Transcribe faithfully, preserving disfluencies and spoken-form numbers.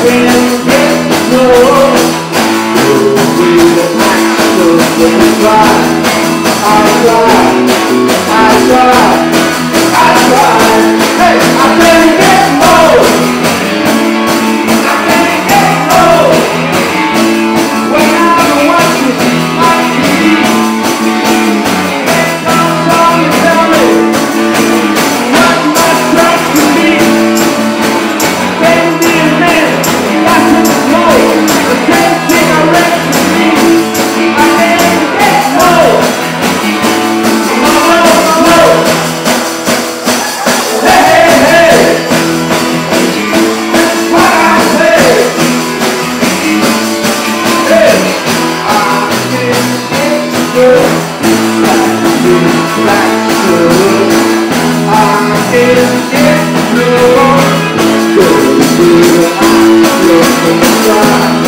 can't get no. The way that I look when I try, I try, I try, I try. Hey, I can't get no. I can't get no. When I'm watching my T V, some song you tell me what my trust to be. Can't be a man watching the smoke, the same cigarette to me. I can't get no. No, no, no. Hey, hey, hey. That's what I say. Hey, I can't get no. Black sugar, I can't get no. Go to the eye, look in the sky.